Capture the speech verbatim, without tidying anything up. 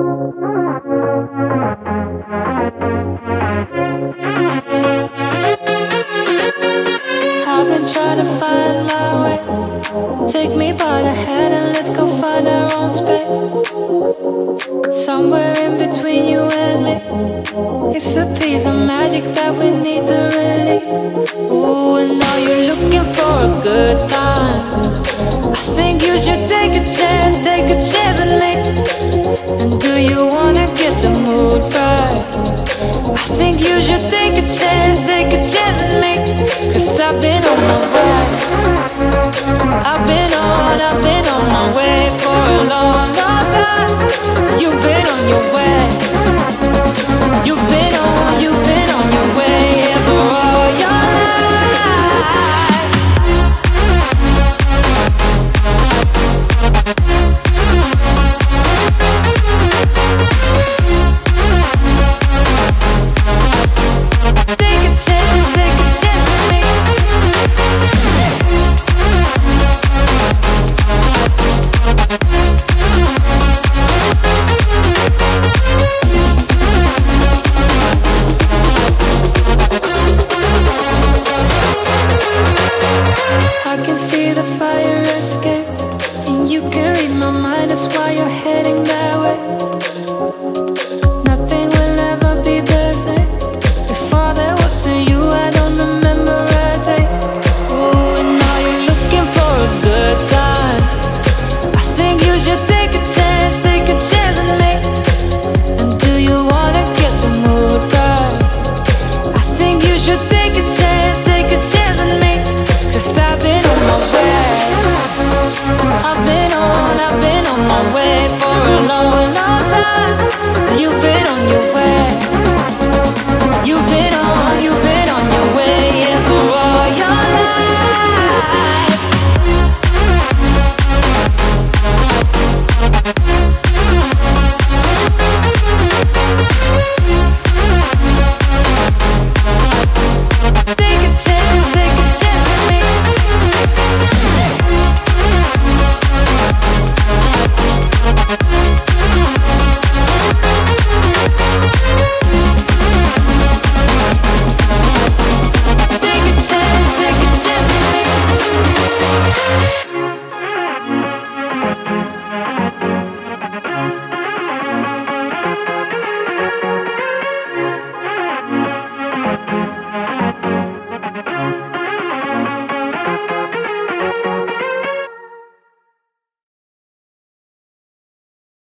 I've been trying to find my way. Take me by the hand and let's go find our own space. Somewhere in between you and me. It's a piece of magic that we need to release. Ooh, and now you're looking for a good